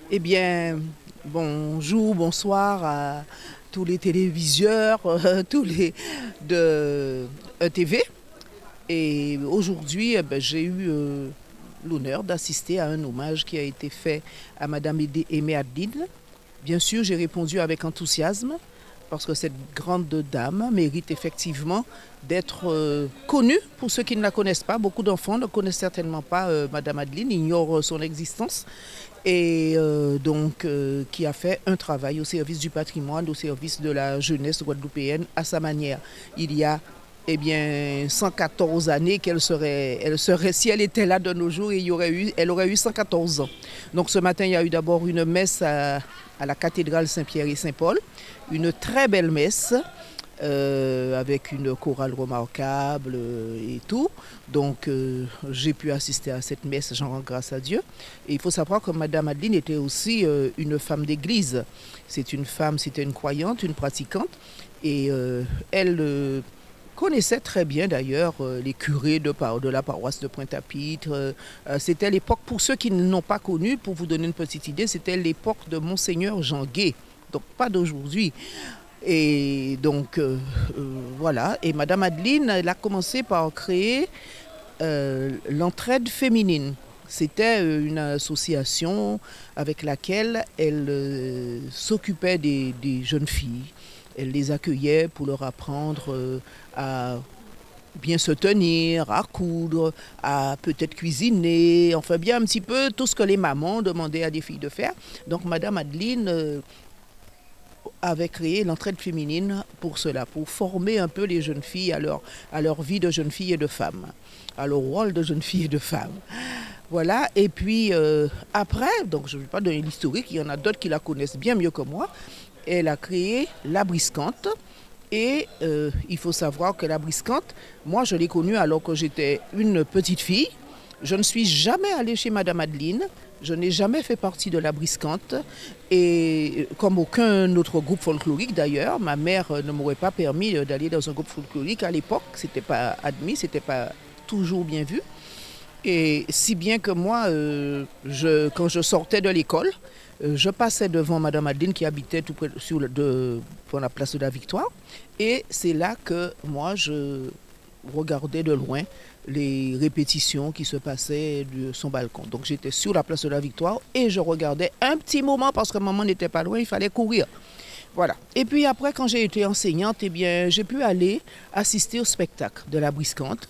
Eh bien, bonjour, bonsoir à tous les téléviseurs, tous les de ETV. Et aujourd'hui, j'ai eu l'honneur d'assister à un hommage qui a été fait à Madame Aimé Adline. Bien sûr, j'ai répondu avec enthousiasme parce que cette grande dame mérite effectivement d'être connue. Pour ceux qui ne la connaissent pas, beaucoup d'enfants ne connaissent certainement pas Madame Adeline, ignorent son existence et qui a fait un travail au service du patrimoine, au service de la jeunesse guadeloupéenne à sa manière. Il y a 114 années si elle était là de nos jours, elle aurait eu 114 ans. Donc ce matin, il y a eu d'abord une messe à la cathédrale Saint-Pierre et Saint-Paul, une très belle messe avec une chorale remarquable et tout. Donc j'ai pu assister à cette messe, j'en rends grâce à Dieu. Et il faut savoir que Madame Adeline était aussi une femme d'église. C'était une croyante, une pratiquante. Et elle connaissait très bien d'ailleurs les curés de la paroisse de Pointe-à-Pitre. C'était l'époque, pour ceux qui ne l'ont pas connu, pour vous donner une petite idée, c'était l'époque de Monseigneur Jean Gué, donc pas d'aujourd'hui. Et donc voilà, et Madame Adeline, elle a commencé par créer l'entraide féminine. C'était une association avec laquelle elle s'occupait des jeunes filles. Elle les accueillait pour leur apprendre à bien se tenir, à coudre, à peut-être cuisiner, enfin bien un petit peu tout ce que les mamans demandaient à des filles de faire. Donc Madame Adeline avait créé l'entraide féminine pour cela, pour former un peu les jeunes filles à leur vie de jeune fille et de femme, à leur rôle de jeune fille et de femme. Voilà, et puis après, donc je ne vais pas donner l'historique, il y en a d'autres qui la connaissent bien mieux que moi. Elle a créé la Briscante. Et il faut savoir que la Briscante, moi je l'ai connue alors que j'étais une petite fille. Je ne suis jamais allée chez Madame Adeline. Je n'ai jamais fait partie de la Briscante. Et comme aucun autre groupe folklorique d'ailleurs, ma mère ne m'aurait pas permis d'aller dans un groupe folklorique à l'époque. C'était pas admis, c'était pas toujours bien vu. Et si bien que moi, quand je sortais de l'école, je passais devant Madame Adeline qui habitait tout près pour la place de la Victoire. Et c'est là que moi, je regardais de loin les répétitions qui se passaient de son balcon. Donc j'étais sur la place de la Victoire et je regardais un petit moment parce que maman n'était pas loin, il fallait courir. Voilà. Et puis après, quand j'ai été enseignante, eh bien, j'ai pu aller assister au spectacle de la Briscante.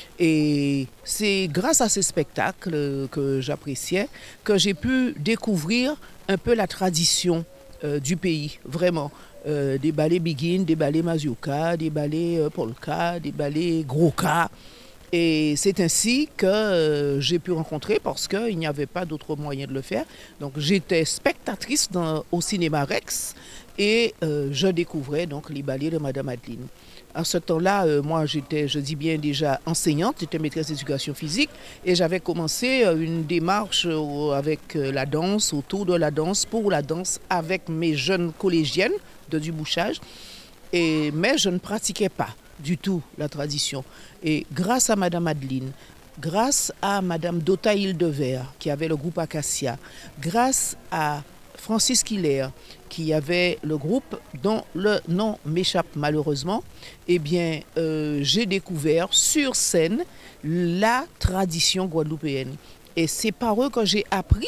Et c'est grâce à ces spectacles que j'appréciais que j'ai pu découvrir un peu la tradition du pays, vraiment. Des ballets Biguine, des ballets Mazurka, des ballets Polka, des ballets Groka. Et c'est ainsi que j'ai pu rencontrer, parce qu'il n'y avait pas d'autre moyen de le faire. Donc j'étais spectatrice au cinéma Rex et je découvrais donc les ballets de Madame Adeline. À ce temps-là, moi j'étais, je dis bien déjà enseignante, j'étais maîtresse d'éducation physique et j'avais commencé une démarche avec la danse, autour de la danse, pour la danse avec mes jeunes collégiennes de Dubouchage. Mais je ne pratiquais pas du tout la tradition. Et grâce à Madame Adeline, grâce à Madame Dota Hildevert, qui avait le groupe Acacia, grâce à Francis Killer, qui avait le groupe dont le nom m'échappe malheureusement, eh bien, j'ai découvert sur scène la tradition guadeloupéenne. Et c'est par eux que j'ai appris,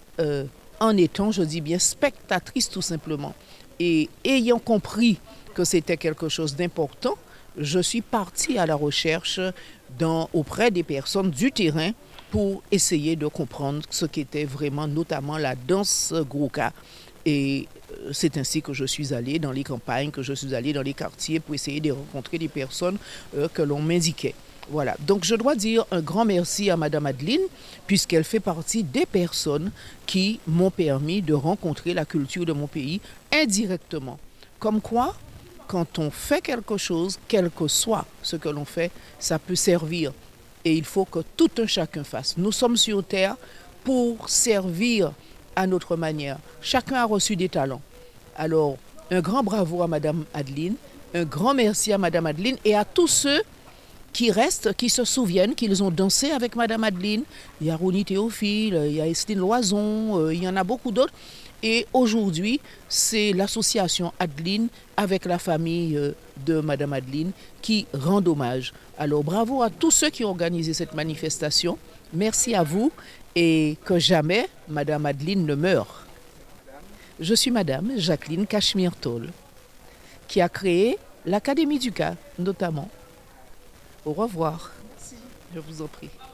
en étant, je dis bien, spectatrice tout simplement. Et ayant compris que c'était quelque chose d'important, je suis partie à la recherche auprès des personnes du terrain pour essayer de comprendre ce qu'était vraiment notamment la danse Groka. Et c'est ainsi que je suis allée dans les campagnes, que je suis allée dans les quartiers pour essayer de rencontrer des personnes que l'on m'indiquait. Voilà, donc je dois dire un grand merci à Madame Adeline, puisqu'elle fait partie des personnes qui m'ont permis de rencontrer la culture de mon pays indirectement. Comme quoi, quand on fait quelque chose, quel que soit ce que l'on fait, ça peut servir. Et il faut que tout un chacun fasse. Nous sommes sur terre pour servir à notre manière. Chacun a reçu des talents. Alors, un grand bravo à Madame Adeline, un grand merci à Madame Adeline et à tous ceux qui restent, qui se souviennent qu'ils ont dansé avec Madame Adeline. Il y a Ronnie Théophile, il y a Estine Loison, il y en a beaucoup d'autres. Et aujourd'hui, c'est l'association Adeline avec la famille de Madame Adeline qui rend hommage. Alors bravo à tous ceux qui ont organisé cette manifestation. Merci à vous et que jamais Madame Adeline ne meure. Je suis Madame Jacqueline Cachemire-Tôle qui a créé l'Académie du Cas notamment. Au revoir. Merci. Je vous en prie.